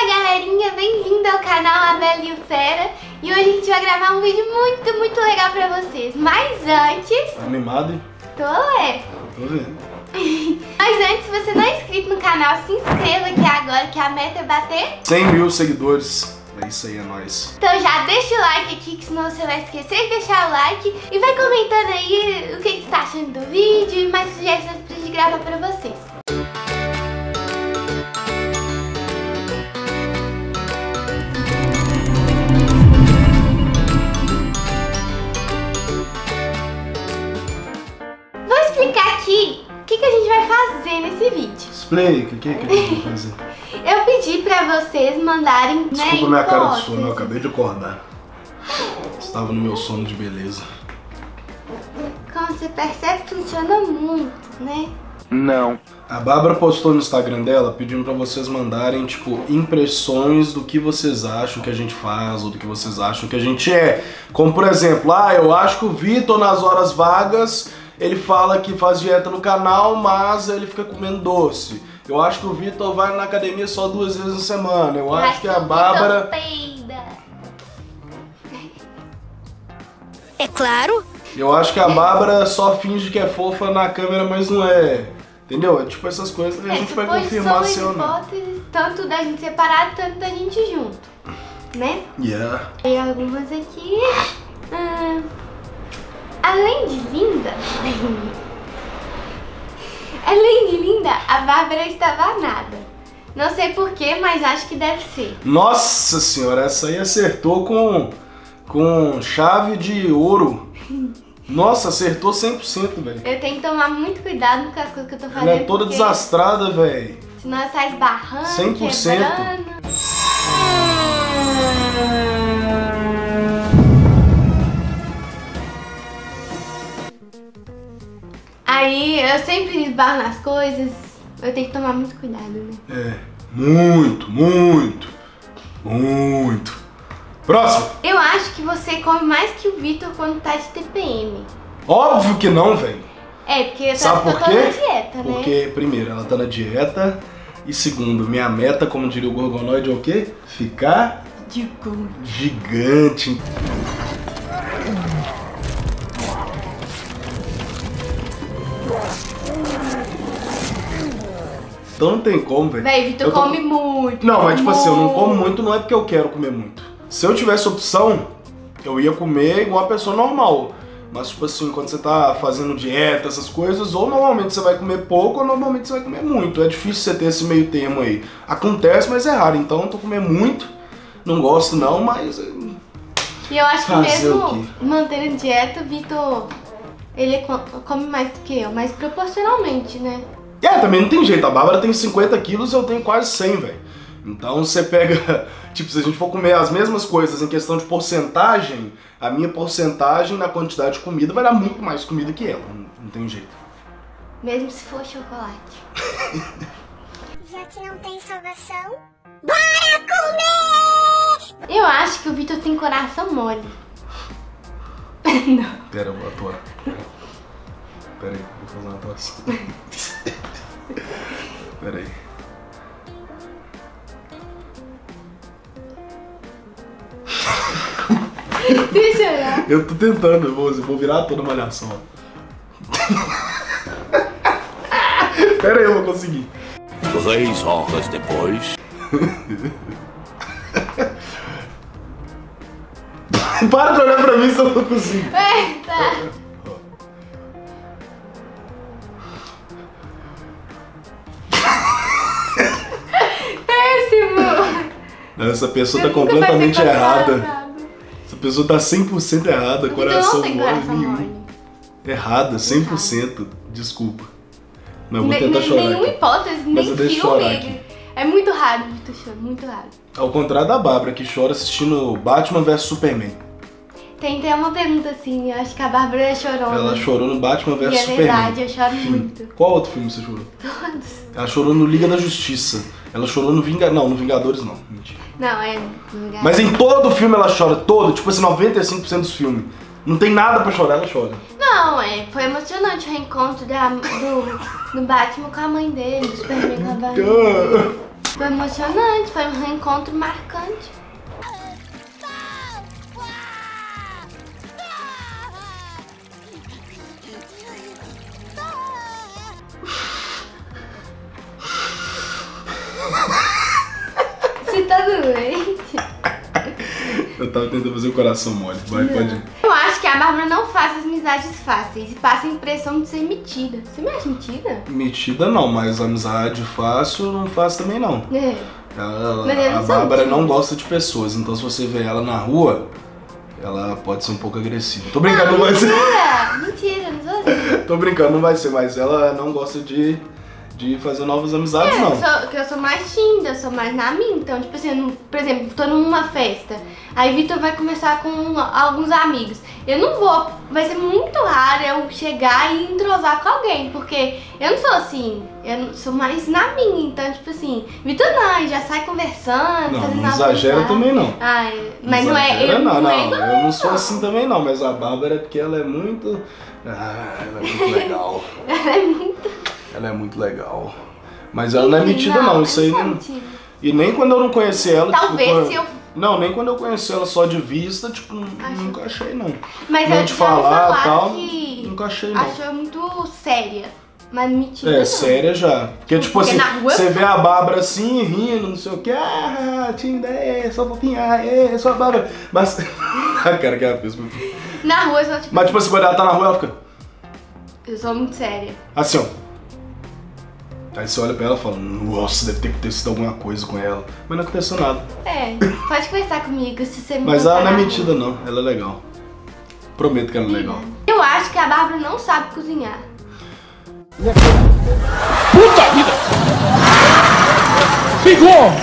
Fala galerinha, bem-vindo ao canal Abel e o Fera. E hoje a gente vai gravar um vídeo muito legal pra vocês. Mas antes... Animado, hein? Tô vendo. Mas antes, se você não é inscrito no canal, se inscreva aqui agora, que a meta é bater 100 mil seguidores. É isso aí, é nóis. Então já deixa o like aqui, que senão você vai esquecer de deixar o like. E vai comentando aí o que você tá achando do vídeo e mais sugestões pra gente gravar pra vocês. Vou explicar aqui o que a gente vai fazer nesse vídeo. Explica, o que a gente vai fazer? Eu pedi pra vocês mandarem, Desculpa minha cara de sono, eu acabei de acordar. Estava no meu sono de beleza. Como você percebe, funciona muito, né? Não. A Bárbara postou no Instagram dela pedindo pra vocês mandarem, tipo, impressões do que vocês acham que a gente faz ou do que vocês acham que a gente é. Como, por exemplo, eu acho que o Vitor, nas horas vagas, ele fala que faz dieta no canal, mas ele fica comendo doce. Eu acho que o Vitor vai na academia só 2 vezes na semana. Eu acho que a Bárbara... É claro. Eu acho que a Bárbara só finge que é fofa na câmera, mas não é. Entendeu? É tipo essas coisas que a gente vai confirmar se ou não. Tanto da gente separado, tanto da gente junto. Né? Yeah. E algumas aqui... além de linda... Além de linda, a Bárbara estava nada. Não sei porquê, mas acho que deve ser. Nossa senhora, essa aí acertou com chave de ouro. Nossa, acertou 100%, velho. Eu tenho que tomar muito cuidado com as coisas que eu tô fazendo. Ela é toda desastrada, velho. Senão ela sai esbarrando, 100%. quebrando. Aí eu sempre esbarro nas coisas, eu tenho que tomar muito cuidado, né? É, muito. Próximo! Eu acho que você come mais que o Vitor quando tá de TPM. Óbvio que não, velho. É, porque eu tô na dieta, né? Porque, primeiro, ela tá na dieta. E segundo, minha meta, como diria o Gorgonoide, é o quê? Ficar... gigante. Então não tem como, velho. Véi, Vitor come muito. Não, mas tipo assim, eu não como muito, não é porque eu quero comer muito. Se eu tivesse opção, eu ia comer igual a pessoa normal. Mas tipo assim, quando você tá fazendo dieta, essas coisas, ou normalmente você vai comer pouco, ou normalmente você vai comer muito. É difícil você ter esse meio termo aí. Acontece, mas é raro. Então eu tô comendo muito, não gosto não, mas... E eu acho que mesmo mantendo dieta, o Vitor, ele come mais do que eu, mas proporcionalmente, né? Também não tem jeito, a Bárbara tem 50 quilos e eu tenho quase 100, velho. Então você pega, tipo, se a gente for comer as mesmas coisas em questão de porcentagem, a minha porcentagem na quantidade de comida vai dar muito mais comida que ela, não tem jeito. Mesmo se for chocolate. Já que não tem salvação, bora comer! Eu acho que o Vitor tem coração mole. Não. Pera, eu vou atuar. Pera aí, vou fazer uma atuação. Pera aí. Deixa eu olhar. Eu tô tentando, eu vou virar toda malhação. Pera aí, eu vou conseguir. 3 horas depois. Para de olhar pra mim se eu não consigo. Eita! Péssimo! Essa pessoa tá completamente errada. Essa pessoa tá 100% errada. Coração mole. Errada, 100%. Desculpa. Mas eu vou tentar chorar. Nenhuma hipótese, nem filme. É muito raro, Vitor chora, muito raro. Ao contrário da Bárbara, que chora assistindo Batman vs Superman. Tem uma pergunta assim, eu acho que a Bárbara chorou. Ela chorou no Batman vs Superman. É verdade, eu choro muito. Qual outro filme você chorou? Todos. Ela chorou no Liga da Justiça. Ela chorou no Não, no Vingadores não. Mentira. Não, é no Vingadores. Mas em todo filme ela chora, todo. Tipo assim, 95% dos filmes. Não tem nada pra chorar, ela chora. Não, foi emocionante o reencontro do Batman com a mãe dele, do Superman com a mãe dele. Foi emocionante, foi um reencontro marcante. Você tá doente? Eu tava tentando fazer o coração mole. Vai, pode ir. Eu acho que a Bárbara não faz as amizades fáceis e passa a impressão de ser metida. Você me acha metida? Metida não, mas amizade fácil não faz também não. É. A Bárbara não gosta de pessoas, então se você vê ela na rua, ela pode ser um pouco agressiva. Tô brincando, não vai ser. Mentira, não sou assim. Tô brincando, não vai ser, mas ela não gosta de fazer novas amizades, não. Eu sou mais tímida, eu sou mais na minha. Então, tipo assim, por exemplo, tô numa festa, aí Vitor vai conversar com alguns amigos. Eu não vou, vai ser muito raro eu chegar e entrosar com alguém, porque eu não sou assim, eu sou mais na minha. Então, tipo assim, Vitor não, já sai conversando, Não, fazendo não exagera também não. Ai, mas não é, Exagera, eu não é igual eu não sou assim também não, mas a Bárbara é porque ela é muito... ela é muito legal. Ela é muito legal. Mas ela não é metida não, isso aí não... E nem quando eu não conheci ela, talvez tipo, se eu... Não, nem quando eu conheci ela só de vista, tipo, nunca achei não. Mas não eu de já ouvi falar tal, que nunca achei não. achou muito séria, mas metida É, não. séria já. Porque tipo Porque assim, na rua- você vê a Bárbara assim, rindo, não sei o que, tímida, só fofinha, só a Bárbara. Mas... a cara que ela fez. Na rua eu sou tipo... Mas tipo assim, quando ela tá na rua, ela fica... Eu sou muito séria. assim, ó. Aí você olha pra ela e fala, nossa, deve ter acontecido alguma coisa com ela. Mas não aconteceu nada. É, pode conversar comigo se você me Mas ela não é contar. mentida não, ela é legal. Prometo que ela é legal. Eu acho que a Bárbara não sabe cozinhar. Puta vida! Pegou!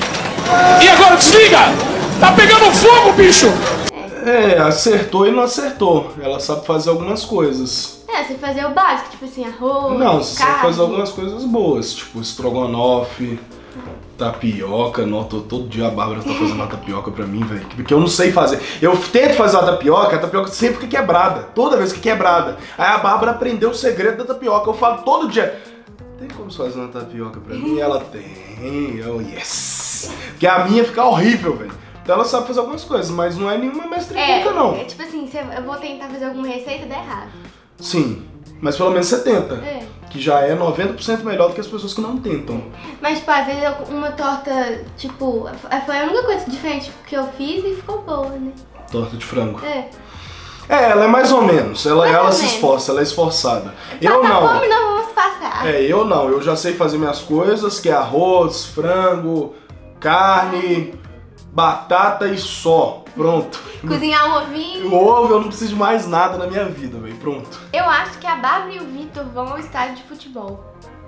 E agora desliga! Tá pegando fogo, bicho! É, acertou e não acertou. Ela sabe fazer algumas coisas. É, você fazer o básico, tipo assim, arroz, Não, você sabe carne. fazer algumas coisas boas, tipo estrogonofe, tapioca. Todo dia a Bárbara tá fazendo uma tapioca pra mim, velho. Porque eu não sei fazer. Eu tento fazer a tapioca sempre fica quebrada. Toda vez que quebrada. Aí a Bárbara aprendeu o segredo da tapioca. Eu falo todo dia, tem como você fazer uma tapioca pra mim? E ela tem. Oh, yes! Porque a minha fica horrível, velho. Então ela sabe fazer algumas coisas, mas não é nenhuma mestre nunca, não. É tipo assim, eu vou tentar fazer alguma receita e dá errado. Sim, mas pelo menos você tenta. É. Que já é 90% melhor do que as pessoas que não tentam. Mas, tipo, às vezes uma torta, tipo, foi a única coisa diferente que eu fiz e ficou boa, né? Torta de frango. É. É, ela é mais ou menos. Ela Mais ou se menos. esforça, ela é esforçada. Eu Passa não. fome, não vamos passar. Eu não. Eu já sei fazer minhas coisas, que é arroz, frango, carne, batata e só. Pronto. Cozinhar um ovinho. O ovo eu não preciso de mais nada na minha vida, velho. Pronto. Eu acho que a Bárbara e o Vitor vão ao estádio de futebol.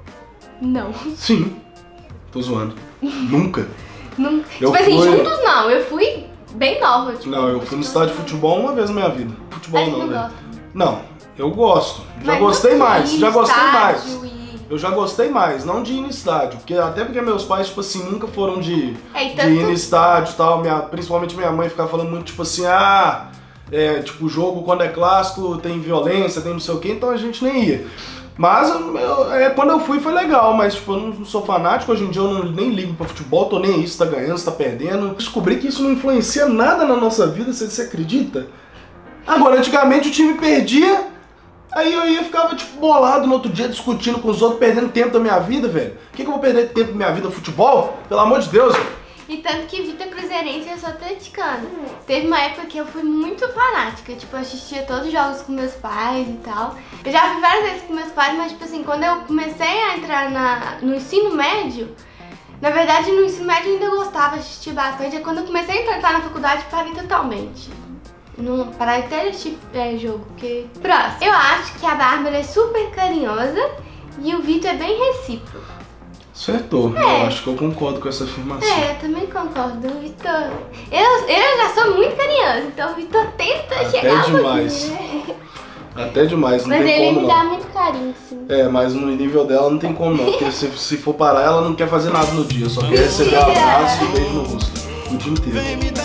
Não. Sim. Tô zoando. Nunca. Não. Eu Tipo assim, fui- juntos não. Eu fui bem nova. Tipo, Não, eu fui no estádio de futebol uma vez na minha vida. Futebol Aí não, não velho. gosta. Não, eu gosto. Já Mas gostei não mais, ir já no gostei mais. estádio e- Eu já gostei mais, não de ir no estádio, até porque meus pais, tipo assim, nunca foram de e ir no estádio e tal, principalmente minha mãe ficava falando muito, tipo assim, tipo, o jogo quando é clássico tem violência, tem não sei o que, então a gente nem ia. Mas quando eu fui foi legal, mas tipo, eu não sou fanático, hoje em dia eu nem ligo pra futebol, tô nem aí se tá ganhando, se tá perdendo. Descobri que isso não influencia nada na nossa vida, você acredita? Agora, antigamente o time perdia, aí eu ficava, tipo, bolado no outro dia, discutindo com os outros, perdendo tempo da minha vida, velho. Por que eu vou perder tempo da minha vida no futebol? Pelo amor de Deus, velho. E tanto que Vitor Cruzeirense e eu sou atleticana. Teve uma época que eu fui muito fanática, tipo, eu assistia todos os jogos com meus pais e tal. Eu já fui várias vezes com meus pais, mas tipo assim, quando eu comecei a entrar no ensino médio, na verdade no ensino médio eu ainda gostava de assistir bastante, é quando eu comecei a entrar na faculdade, parei totalmente. Não, parar até de assistir jogo, porque... Próximo. Eu acho que a Bárbara é super carinhosa e o Vitor é bem recíproco. Acertou, eu acho que eu concordo com essa afirmação. Eu também concordo. O Vitor... Eu já sou muito carinhosa, então o Vitor tenta chegar um demais. pouquinho, né? Até demais, não Mas tem ele como me não. dá muito carinho, sim. Mas no nível dela não tem como não, porque se for parar ela não quer fazer nada no dia, só quer receber abraço e beijo no rosto, o dia inteiro.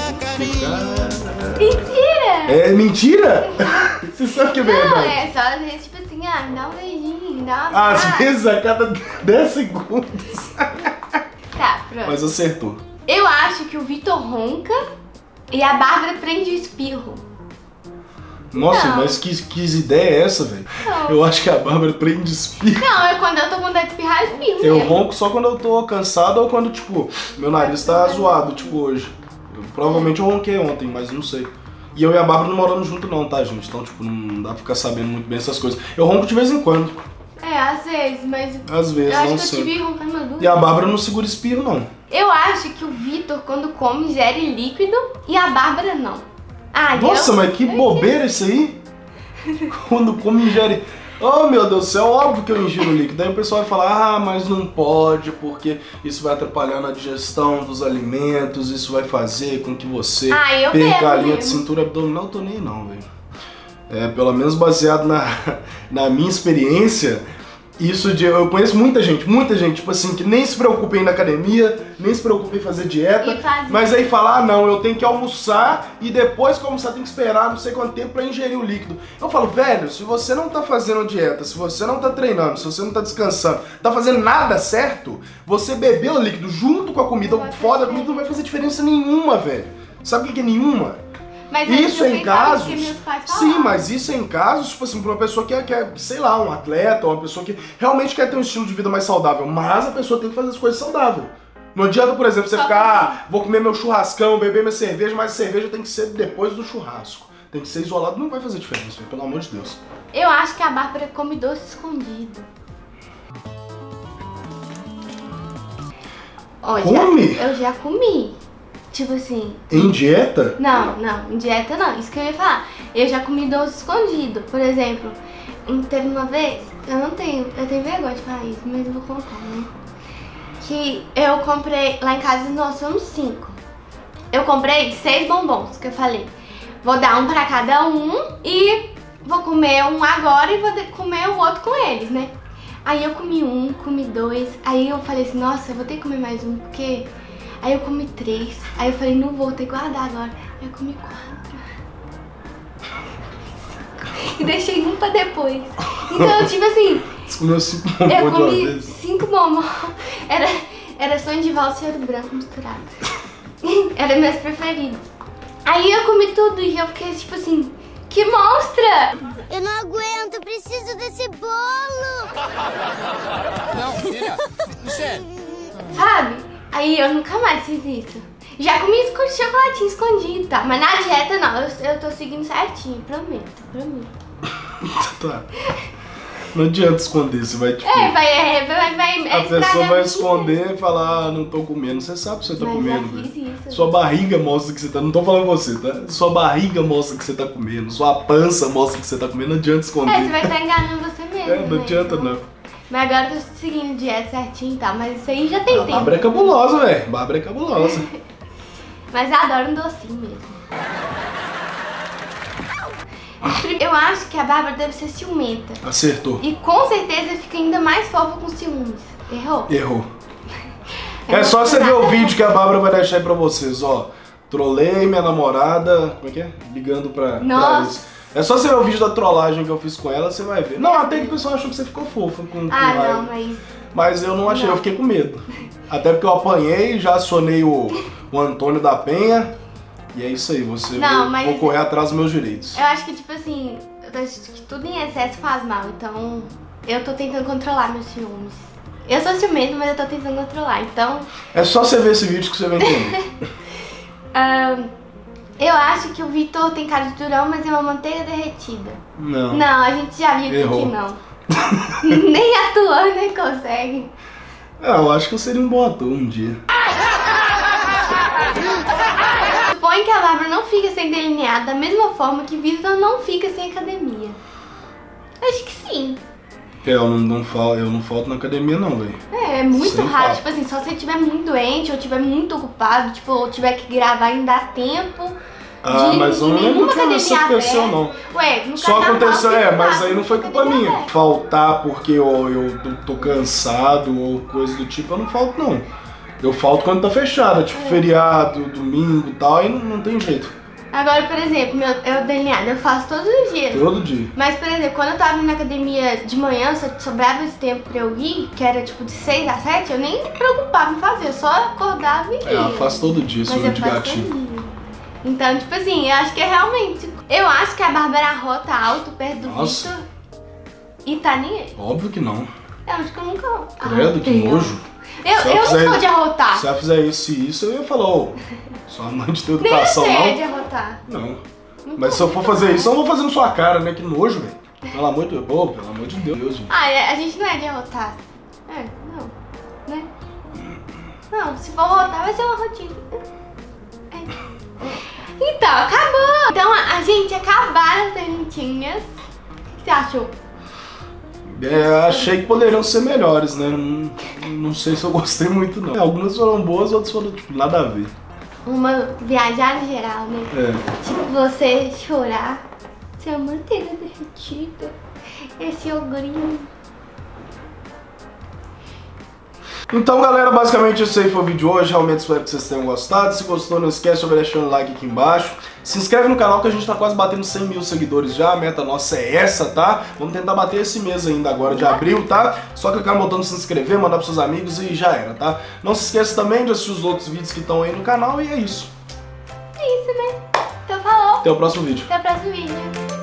Mentira! É mentira? Você sabe que é Não, verdade. é só às vezes, tipo assim, me dá um beijinho, me dá uma Às vezes a cada 10 segundos. Tá, pronto. Mas acertou. Eu acho que o Vitor ronca e a Bárbara prende o espirro. Nossa, Não. mas que ideia é essa, velho? Não. Eu acho que a Bárbara prende espirro. Não, é quando eu tô com vontade de espirrar, eu espirro Eu mesmo. ronco só quando eu tô cansado ou quando, tipo, meu nariz tá zoado, tipo, hoje. Provavelmente eu ronquei ontem, mas não sei. E eu e a Bárbara não moramos junto não, tá, gente? Então, tipo, não dá pra ficar sabendo muito bem essas coisas. Eu ronco de vez em quando. É, às vezes, mas Às vezes, eu acho não que eu sei. tive roncando uma dúvida. E a Bárbara não segura espirro, não. Eu acho que o Vitor, quando come, ingere líquido e a Bárbara não. Ah, Nossa, mas que bobeira isso aí. Quando come, ingere... Oh, meu Deus do céu, óbvio que eu ingiro líquido. Daí o pessoal vai falar, ah, mas não pode, porque isso vai atrapalhar na digestão dos alimentos, isso vai fazer com que você eu perca a bebo linha de mesmo. cintura abdominal. Eu tô nem aí não, velho. É, pelo menos baseado na minha experiência, isso de... Eu conheço muita gente, tipo assim, que nem se preocupa em ir na academia, nem se preocupa em fazer dieta, E faz- mas aí fala, ah não, eu tenho que almoçar e depois que almoçar tem que esperar não sei quanto tempo pra ingerir o líquido. Eu falo, velho, se você não tá fazendo dieta, se você não tá treinando, se você não tá descansando, tá fazendo nada certo, você beber o líquido junto com a comida, fora da comida, não vai fazer diferença nenhuma, velho. Sabe o que é nenhuma? Mas Isso eu em pensava casos, que meus pais sim, falavam. mas isso em casos, tipo assim, pra uma pessoa que é, sei lá, um atleta, uma pessoa que realmente quer ter um estilo de vida mais saudável, mas a pessoa tem que fazer as coisas saudáveis. Não adianta, por exemplo, você Só ficar, vou comer meu churrascão, beber minha cerveja, mas a cerveja tem que ser depois do churrasco. Tem que ser isolado, não vai fazer diferença, pelo amor de Deus. Eu acho que a Bárbara come doce escondido. Ó, Come? eu já comi. Tipo assim... Em dieta? Não, em dieta não, isso que eu ia falar. Eu já comi doce escondido. Por exemplo, teve uma vez, eu tenho vergonha de falar isso, mas eu vou contar, né? Que eu comprei, lá em casa nós somos 5. Eu comprei 6 bombons, que eu falei. Vou dar um pra cada um e vou comer um agora e vou comer o outro com eles, né? Aí eu comi um, comi 2, aí eu falei assim, nossa, eu vou ter que comer mais um, porque... Aí eu comi 3, aí eu falei, não vou ter que guardar agora. Aí eu comi 4. E deixei um pra depois. Então, tipo assim, Você comeu 5 eu bombons de uma comi vez? 5 bombons. Era sonho de valsa e ouro branco misturado. Era meus preferidos. Aí eu comi tudo e eu fiquei tipo assim, que monstra! Eu não aguento, preciso desse bolo. Não, filha, sério. Sabe? Aí eu nunca mais fiz isso. Já comi chocolatinho escondido, tá? Mas na dieta não, eu tô seguindo certinho, prometo. Tá. Não adianta esconder, você vai tipo... vai A pessoa vai esconder e falar, ah, não tô comendo. Você sabe que você tá Mas comendo, já fiz velho. isso. Sua barriga mostra que você tá... Não tô falando você, tá? Sua barriga mostra que você tá comendo. Sua pança mostra que você tá comendo. Não adianta esconder. Você vai estar enganando você mesmo. É, não né? adianta não. Mas agora eu tô seguindo dieta certinho e tal, mas isso aí já tem A tempo. Bárbara é cabulosa, velho. Bárbara é cabulosa. Mas eu adoro um docinho mesmo. Eu acho que a Bárbara deve ser ciumenta. Acertou. E com certeza fica ainda mais fofa com ciúmes. Errou? Errou. É só você ver o vídeo que a Bárbara vai deixar aí pra vocês, ó. Trolei minha namorada, como é que é? Ligando pra Nossa. isso. É só você ver o vídeo da trollagem que eu fiz com ela, você vai ver. Não, até que o pessoal achou que você ficou fofa com Ah, raiva. não, mas... Mas eu não achei, Não. eu fiquei com medo. Até porque eu apanhei, já acionei o Antônio da Penha. E é isso aí, você Não, mas- vou correr atrás dos meus direitos. Eu acho que, tipo assim, eu acho que tudo em excesso faz mal, então eu tô tentando controlar meus ciúmes. Eu sou ciumenta, mas eu tô tentando controlar, então... É só você ver esse vídeo que você vai entender. Eu acho que o Vitor tem cara de durão, mas é uma manteiga derretida. Não. Não, a gente já viu Errou. que não. Nem atuando, nem consegue. Eu acho que eu seria um bom ator um dia. Supõe que a Bárbara não fica sem delineado da mesma forma que Vitor não fica sem academia. Acho que sim. Eu não falto na academia não, velho. É muito Sem raro, papo. tipo assim, só se você estiver muito doente ou estiver muito ocupado, tipo, ou tiver que gravar e não dá tempo. Ah, de mas eu não lembro nenhuma que isso academia aconteceu, aberta. não. Ué, no Só carnaval aconteceu, tem mas que aí não foi culpa academia minha. aberta. Faltar porque eu tô cansado ou coisa do tipo, eu não falto não. Eu falto quando tá fechada, tipo feriado, domingo e tal, aí não tem jeito. Agora, por exemplo, eu delineado eu faço todos os dias. Todo dia. Mas, por exemplo, quando eu tava indo na academia de manhã, só sobrava esse tempo pra eu ir, que era tipo de 6 a 7, eu nem me preocupava em fazer, eu só acordava e ia. Eu faço todo dia, Mas sou eu de faço gatinho. todo dia. Então, tipo assim, eu acho que é realmente... Eu acho que a Bárbara Ró tá alto perto do Nossa. Victor e tá nem aí. Óbvio que não. Eu acho que eu nunca... Credo, que nojo. Eu não sou de arrotar. Se ela fizer isso, eu ia falar, ô, sua mãe de ter Nem educação, você é não? de arrotar. Não. Mas se eu for fazer isso, eu não vou fazer na sua cara, né? Que nojo, velho. Pelo amor de Deus. Pô, pelo amor de Deus, gente. Ah, a gente não é de arrotar. É, não. Né? Não, se for arrotar, vai ser uma rotina. Então, acabou! Então, a gente acabaram as perguntinhas. O que você achou? Achei que poderiam ser melhores, né? Não sei se eu gostei muito, não. Algumas foram boas, outras foram, tipo, nada a ver. Uma viajar no geral, né? Tipo, você chorar, sua manteiga derretida, esse ogrinho. Então, galera, basicamente esse aí foi o vídeo de hoje. Realmente espero que vocês tenham gostado. Se gostou, não esquece de deixar o like aqui embaixo. Se inscreve no canal que a gente tá quase batendo 100 mil seguidores já. A meta nossa é essa, tá? Vamos tentar bater esse mês ainda agora de abril, tá? Só clicar no botão de se inscrever, mandar pros seus amigos e já era, tá? Não se esqueça também de assistir os outros vídeos que estão aí no canal e é isso. É isso, né? Então falou. Até o próximo vídeo. Até o próximo vídeo.